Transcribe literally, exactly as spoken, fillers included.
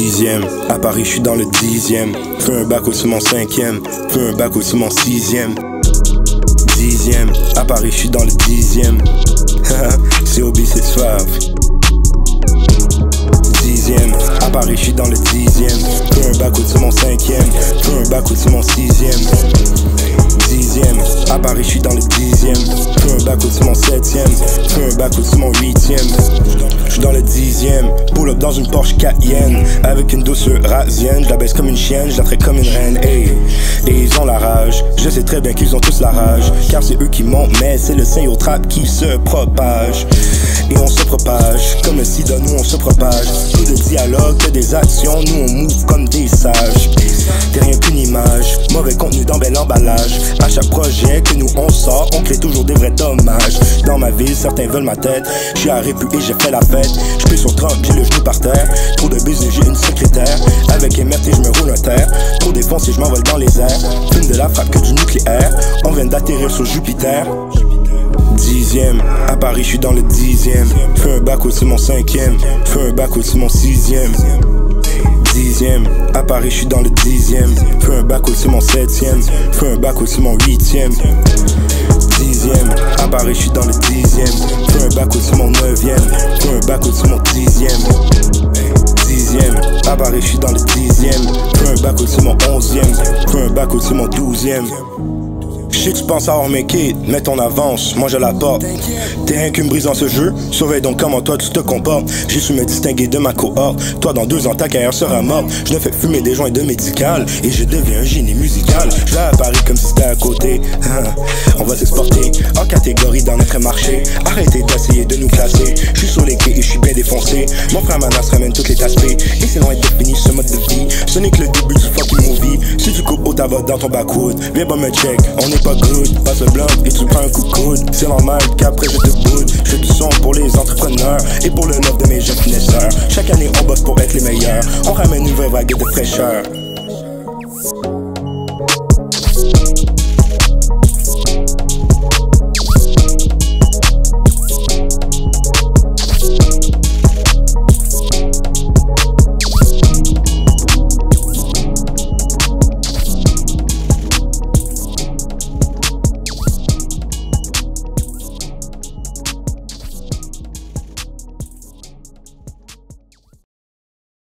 Dixième, à Paris je suis dans le dixième. Fais un bac au mon cinquième, fais un bac au mon sixième. Dixième, à Paris je suis dans le dixième. C O B c'est suave. Dixième, à Paris je suis dans le dixième. Fais un bac au mon cinquième, fais un bac au mon sixième. Dixième, à Paris je suis dans le dixième. Fais un bac au mon septième, fais un bac au mon huitième. Je suis dans le dixième, pull up dans une Porsche Cayenne. Avec une douceur rasienne, je la baisse comme une chienne, je la traite comme une reine, hey. Et ils ont la rage, je sais très bien qu'ils ont tous la rage. Car c'est eux qui montent, mais c'est le sein au trap qui se propage. Et on se propage, comme un sida, nous on se propage. Tout de dialogue, que des actions, nous on move comme des sages. T'es rien qu'une image, mauvais contenu dans bel emballage. À chaque projet que nous on sort, on crée toujours des vrais dommages. Dans ma ville, certains veulent ma tête. Je suis à Répu et j'ai fait la fête. Je peux sur trente, j'ai le genou par terre. Trop de business, j'ai une secrétaire. Avec M R T, je me roule un terre. Trop défoncé, je m'envole dans les airs. Fume de la frappe que du nucléaire. On vient d'atterrir sur Jupiter. Dixième, à Paris je suis dans le dixième. Fais un bac au mon cinquième, fais un bac au mon sixième. Dixième, à Paris je suis dans le dixième. Fais un bac au mon septième, fais un bac au mon huitième. Dixième, à Paris je suis dans le dixième. Fais un bac au mon neuvième, fais un bac au mon dixième. Dixième, à Paris je suis dans le dixième. Fais un bac au mon onzième, fais un bac au mon douzième. Je sais que tu penses avoir make it, mais ton avance, moi je la porte. T'es rien qu'une brise dans ce jeu, surveille donc comment toi tu te comportes. J'ai su me distinguer de ma cohorte. Toi dans deux ans ta carrière sera morte. Je ne fais fumer des joints de médical et je deviens un génie musical. Je vais à Paris comme si c'était à côté. On va s'exporter en catégorie dans notre marché. Arrêtez d'essayer de nous classer. Je suis sur les quais et je suis bien défoncé. Mon frère Manas ramène toutes les aspects. Et c'est loin d'être fini ce mode de vie. Ce n'est que le début du fucking movie. Si tu coupes au tabac dans ton backwood, viens pas me check, on est pas good. Passe le blanc et tu prends un coup de coude. C'est normal qu'après je te boude. Je fais du son pour les entrepreneurs et pour le love de mes jeunes finesseurs. Chaque année on bosse pour être les meilleurs. On ramène une vraie vague de fraîcheur.